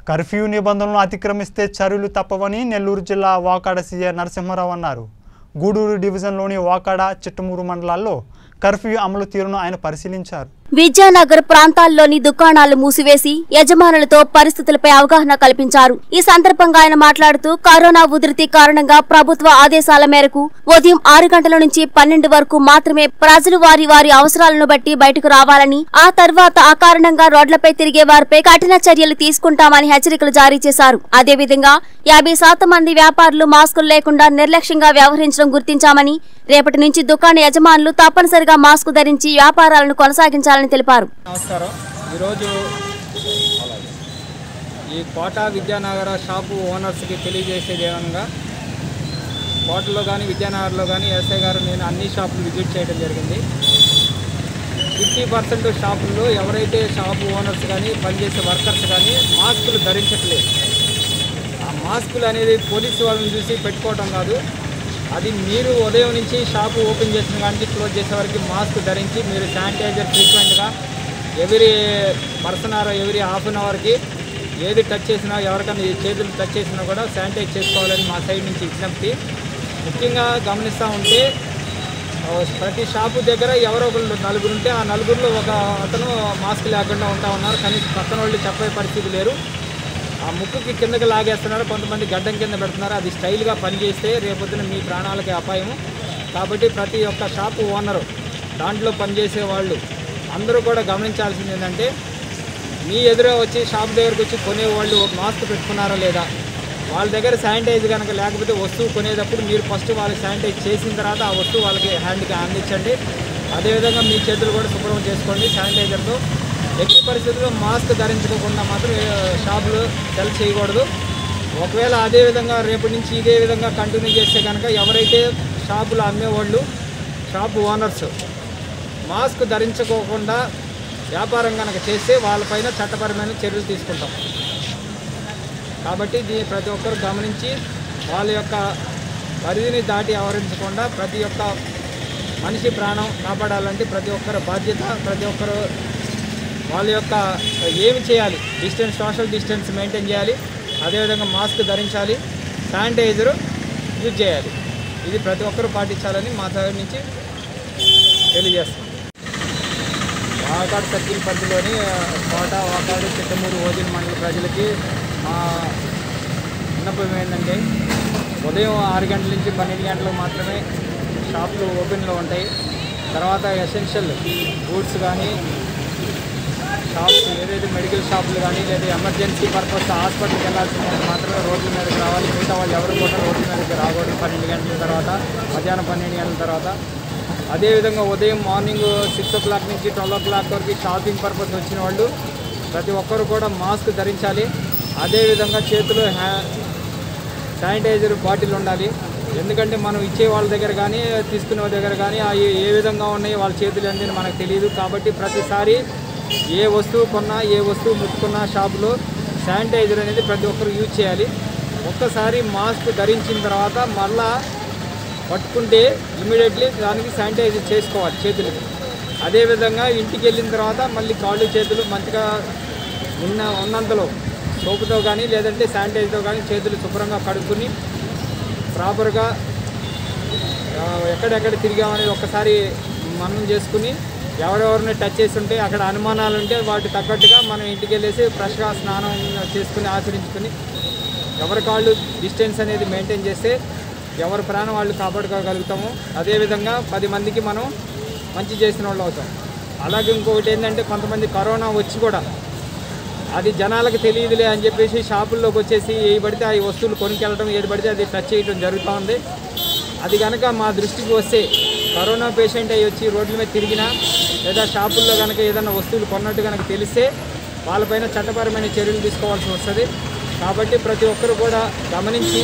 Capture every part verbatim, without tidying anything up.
Curfew నిబంధనలను అతిక్రమిస్తే చర్యలు తప్పవని నెల్లూరు జిల్లా వాకాడ సీఐ నరసింహారావు అన్నారు. గూడూరు డివిజన్లోని వాకాడ, చిట్టమూరు మండలాల్లో కర్ఫ్యూ అమలు తీరును ఆయన పరిశీలించారు. విద్యానగర్ ప్రాంతాల్లోని దుకాణాలు మూసివేసి యజమానులతో పరిస్థితులపై అవగాహన కల్పించారు. ఈ సందర్భంగా ఆయన మాట్లాడుతూ కరోనా ఉధృతి కారణంగా ప్రభుత్వ ఆదేశాల మేరకు ఉదయం ఆరు గంటల నుంచి పన్నెండు వరకు మాత్రమే ప్రజలు వారి వారి అవసరాలను బట్టి బయటకు రావాలని, ఆ తర్వాత అకారణంగా రోడ్లపై తిరిగే వారిపై కఠిన చర్యలు తీసుకుంటామని హెచ్చరికలు జారీ చేశారు. అదేవిధంగా యాభై శాతం మంది వ్యాపారులు మాస్కులు లేకుండా నిర్లక్ష్యంగా వ్యవహరించడం గుర్తించామని, రేపటి నుంచి దుకాణ యజమానులు తప్పనిసరిగా మాస్కు ధరించి వ్యాపారాలను కొనసాగించాలని తెలిపారు. నమస్కారం. ఈరోజు ఈ కోట విద్యానగర షాపు ఓనర్స్కి తెలియజేసేది ఏమనగా, కోటలో కానీ విద్యానగర్లో కానీ ఎస్ఐ గారు నేను అన్ని షాపులు విజిట్ చేయడం జరిగింది. ఫిఫ్టీ పర్సెంట్ షాపుల్లో ఎవరైతే షాపు ఓనర్స్ కానీ పనిచేసే వర్కర్స్ కానీ మాస్కులు ధరించట్లేదు. ఆ మాస్కులు అనేది పోలీసు వాళ్ళని చూసి పెట్టుకోవడం కాదు, అది మీరు ఉదయం నుంచి షాపు ఓపెన్ చేసిన కానీ క్లోజ్ చేసే వరకు మాస్క్ ధరించి మీరు శానిటైజర్ ఫ్రీక్వెంట్గా every person or every half an అవర్కి ఏది టచ్ చేసినా, ఎవరికైనా చేతులు టచ్ చేసినా కూడా శానిటైజ్ చేసుకోవాలని మా సైడ్ నుంచి విజ్ఞప్తి. ముఖ్యంగా గమనిస్తూ ఉంటే ప్రతి షాపు దగ్గర ఎవరో ఒకరు నలుగురు ఉంటే ఆ నలుగురిలో ఒక అతను మాస్క్ లేకుండా ఉంటా ఉన్నారు. కానీ పక్కన వాళ్ళు చెప్పే పరిస్థితి లేరు. ఆ ముక్కుకి కిందకి లాగేస్తున్నారు, కొంతమంది గడ్డం కింద పెడుతున్నారు. అది స్టైల్గా పనిచేస్తే రేపొద్దున మీ ప్రాణాలకి అపాయము. కాబట్టి ప్రతి ఒక్క షాపు ఓనరు, దాంట్లో పనిచేసే వాళ్ళు అందరూ కూడా గమనించాల్సింది ఏంటంటే, మీ ఎదురే వచ్చి షాప్ దగ్గరకు వచ్చి కొనేవాళ్ళు మాస్క్ పెట్టుకున్నారా లేదా, వాళ్ళ దగ్గర శానిటైజ్ కనుక లేకపోతే వస్తువు కొనేటప్పుడు మీరు ఫస్ట్ వాళ్ళకి శానిటైజ్ చేసిన తర్వాత ఆ వస్తువు వాళ్ళకి హ్యాండ్కి అందించండి. అదేవిధంగా మీ చేతులు కూడా శుభ్రం చేసుకోండి శానిటైజర్తో. ఎట్టి పరిస్థితుల్లో మాస్క్ ధరించుకోకుండా మాత్రం షాపులు సెల్ చేయకూడదు. ఒకవేళ అదేవిధంగా రేపటి నుంచి ఇదే విధంగా కంటిన్యూ చేస్తే కనుక ఎవరైతే షాపులు అమ్మేవాళ్ళు, షాపు ఓనర్స్ మాస్క్ ధరించుకోకుండా వ్యాపారం కనుక చేస్తే వాళ్ళపైన చట్టపరమైన చర్యలు తీసుకుంటాం. కాబట్టి దీన్ని ప్రతి ఒక్కరు గమనించి వాళ్ళ యొక్క పరిధిని దాటి వ్యవహరించకుండా ప్రతి ఒక్క మనిషి ప్రాణం కాపాడాలంటే ప్రతి ఒక్కరు బాధ్యత. ప్రతి ఒక్కరు వాళ్ళ యొక్క ఏమి చేయాలి, డిస్టెన్స్, సోషల్ డిస్టెన్స్ మెయింటైన్ చేయాలి. అదేవిధంగా మాస్క్ ధరించాలి, శానిటైజరు యూజ్ చేయాలి. ఇది ప్రతి ఒక్కరూ పాటించాలని మా సైడ్ నుంచి తెలియజేస్తాం. వాకాడు సర్కిల్ పరిధిలోని కోట, వాకాడు, చిట్టమూరు, ఓజిల్ మండల ప్రజలకి మా విన్నపం ఏంటంటే, ఉదయం ఆరు గంటల నుంచి పన్నెండు గంటలకు మాత్రమే షాపులు ఓపెన్లో ఉంటాయి. తర్వాత ఎసెన్షియల్ గూడ్స్ కానీ షాప్స్ ఏదైతే మెడికల్ షాపులు కానీ లేదా ఎమర్జెన్సీ పర్పస్ హాస్పిటల్కి వెళ్ళాల్సిన మాత్రమే రోడ్ల మీదకి రావాలి. మిగతా వాళ్ళు ఎవరు కూడా రోడ్ల మీదకి రాకూడదు పన్నెండు గంటల తర్వాత, మధ్యాహ్నం పన్నెండు గంటల తర్వాత. అదేవిధంగా ఉదయం మార్నింగ్ సిక్స్ ఓ క్లాక్ నుంచి ట్వెల్వ్ ఓ క్లాక్ వరకు షాపింగ్ పర్పస్ వచ్చిన వాళ్ళు ప్రతి ఒక్కరు కూడా మాస్క్ ధరించాలి. అదేవిధంగా చేతిలో హ్యా శానిటైజర్ బాటిల్ ఉండాలి. ఎందుకంటే మనం ఇచ్చే వాళ్ళ దగ్గర కానీ తీసుకునే వాళ్ళ దగ్గర కానీ అవి ఏ విధంగా ఉన్నాయో వాళ్ళ చేతులు అనేది మనకు తెలియదు. కాబట్టి ప్రతిసారి ఏ వస్తువు కొన్నా, ఏ వస్తువు ముట్టుకున్నా షాపులో శానిటైజర్ అనేది ప్రతి ఒక్కరు యూజ్ చేయాలి. ఒక్కసారి మాస్క్ ధరించిన తర్వాత మళ్ళా పట్టుకుంటే ఇమీడియట్లీ దానికి శానిటైజర్ చేసుకోవాలి చేతులకి. అదేవిధంగా ఇంటికి వెళ్ళిన తర్వాత మళ్ళీ కాళ్ళు చేతులు మంచిగా ఉన్న ఉన్నంతలో సోపుతో కానీ లేదంటే శానిటైజర్తో కానీ చేతులు శుభ్రంగా కడుక్కుని ప్రాపర్గా ఎక్కడెక్కడ తిరిగామనేది ఒక్కసారి మనం చేసుకుని, ఎవరెవరిని టచ్ చేస్తుంటే అక్కడ అనుమానాలు ఉంటే వాటి తగ్గట్టుగా మనం ఇంటికి వెళ్ళేసి ఫ్రెష్గా స్నానం చేసుకుని ఆచరించుకుని ఎవరి కాళ్ళు డిస్టెన్స్ అనేది మెయింటైన్ చేస్తే ఎవరి ప్రాణం వాళ్ళు కాపాడుకోగలుగుతాము. అదేవిధంగా పది మందికి మనం మంచి చేసిన వాళ్ళు అవుతాం. అలాగే ఇంకొకటి ఏంటంటే, కొంతమంది కరోనా వచ్చి కూడా అది జనాలకు తెలియదులే అని చెప్పేసి షాపుల్లోకి వచ్చేసి ఏది పడితే ఆ వస్తువులు కొనుకెళ్ళడం, ఏది పడితే అది టచ్ చేయడం జరుగుతూ ఉంది. అది కనుక మా దృష్టికి వస్తే కరోనా పేషెంట్ అయ్యి వచ్చి రోడ్ల మీద తిరిగినా లేదా షాపుల్లో కనుక ఏదైనా వస్తువులు కొన్నట్టు కనుక తెలిస్తే వాళ్ళపైన చట్టపరమైన చర్యలు తీసుకోవాల్సి వస్తుంది. కాబట్టి ప్రతి ఒక్కరు కూడా గమనించి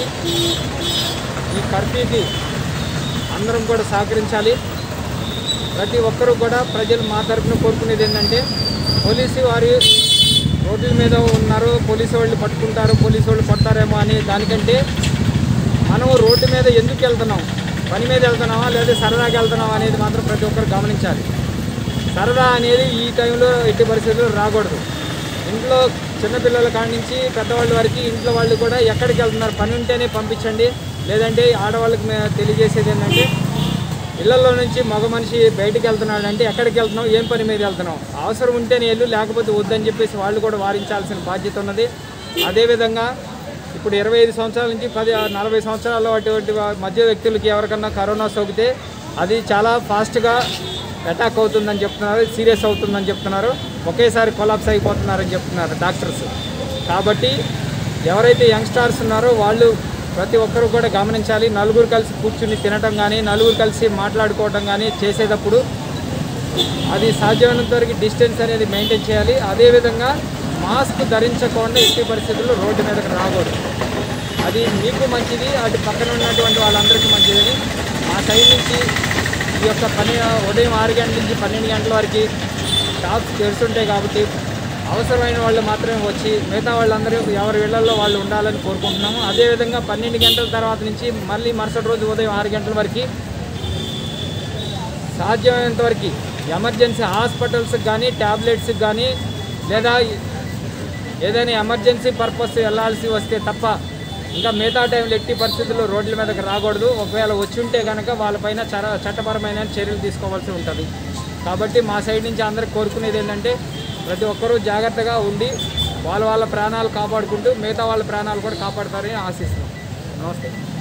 ఈ కర్ఫ్యూకి అందరం కూడా సహకరించాలి. ప్రతి ఒక్కరూ కూడా ప్రజలు మా తరఫున కోరుకునేది ఏంటంటే, పోలీసు వారి రోడ్ల మీద ఉన్నారు, పోలీసు వాళ్ళు పట్టుకుంటారు, పోలీసు వాళ్ళు పడతారేమో అనే దానికంటే మనం రోడ్డు మీద ఎందుకు వెళ్తున్నాం, పని మీద వెళ్తున్నావా లేదా సరదాగా వెళ్తున్నావా అనేది మాత్రం ప్రతి ఒక్కరు గమనించాలి. సరదా అనేది ఈ టైంలో ఎట్టి పరిస్థితుల్లో రాకూడదు. ఇంట్లో చిన్నపిల్లల కాడి నుంచి పెద్దవాళ్ళ వరకు ఇంట్లో వాళ్ళు కూడా ఎక్కడికి వెళ్తున్నారు, పని ఉంటేనే పంపించండి. లేదంటే ఆడవాళ్ళకి మేము తెలియజేసేది ఏంటంటే, ఇళ్లలో నుంచి మగ మనిషి బయటికి వెళ్తున్నాడు అంటే ఎక్కడికి వెళ్తున్నావు, ఏం పని మీద వెళ్తున్నావు, అవసరం ఉంటేనే వెళ్ళు, లేకపోతే వద్దని చెప్పేసి వాళ్ళు కూడా వారించాల్సిన బాధ్యత ఉన్నది. అదేవిధంగా ఇప్పుడు ఇరవై ఐదు సంవత్సరాల నుంచి పది నలభై సంవత్సరాల అటువంటి మధ్య వ్యక్తులకి ఎవరికన్నా కరోనా సోకితే అది చాలా ఫాస్ట్గా అటాక్ అవుతుందని చెప్తున్నారు, సీరియస్ అవుతుందని చెప్తున్నారు, ఒకేసారి కొలాప్స్ అయిపోతున్నారని చెప్తున్నారు డాక్టర్స్. కాబట్టి ఎవరైతే యంగ్స్టార్స్ ఉన్నారో వాళ్ళు ప్రతి ఒక్కరూ కూడా గమనించాలి. నలుగురు కలిసి కూర్చుని తినటం కానీ, నలుగురు కలిసి మాట్లాడుకోవటం కానీ చేసేటప్పుడు అది సాధ్యమైనంత వరకు డిస్టెన్స్ అనేది మెయింటైన్ చేయాలి. అదేవిధంగా మాస్క్ ధరించకుండా ఎట్టి పరిస్థితుల్లో రోడ్డు మీదకి రాకూడదు. అది మీకు మంచిది, అటు పక్కన ఉన్నటువంటి వాళ్ళందరికీ మంచిదని మా సైడ్ నుంచి ఈ యొక్క పని ఉదయం ఆరు గంటల నుంచి పన్నెండు గంటల వరకు షాప్స్ తెరుస్తుంటాయి. కాబట్టి అవసరమైన వాళ్ళు మాత్రమే వచ్చి మిగతా వాళ్ళందరూ ఎవరి ఇళ్లలో వాళ్ళు ఉండాలని కోరుకుంటున్నాము. అదేవిధంగా పన్నెండు గంటల తర్వాత నుంచి మళ్ళీ మరుసటి రోజు ఉదయం ఆరు గంటల వరకు సాధ్యమైనంత వరకు ఎమర్జెన్సీ హాస్పిటల్స్కి కానీ, ట్యాబ్లెట్స్కి కానీ, లేదా ఏదైనా ఎమర్జెన్సీ పర్పస్ వెళ్ళాల్సి వస్తే తప్ప ఇంకా మిగతా టైంలో ఎట్టి పరిస్థితుల్లో రోడ్ల మీదకి రాకూడదు. ఒకవేళ వచ్చి ఉంటే కనుక వాళ్ళపైన చర చట్టపరమైన చర్యలు తీసుకోవాల్సి ఉంటుంది. కాబట్టి మా సైడ్ నుంచి అందరికి కోరుకునేది ఏంటంటే, ప్రతి ఒక్కరూ జాగ్రత్తగా ఉండి వాళ్ళ వాళ్ళ ప్రాణాలు కాపాడుకుంటూ మిగతా వాళ్ళ ప్రాణాలు కూడా కాపాడతారని ఆశిస్తున్నాం. నమస్తే.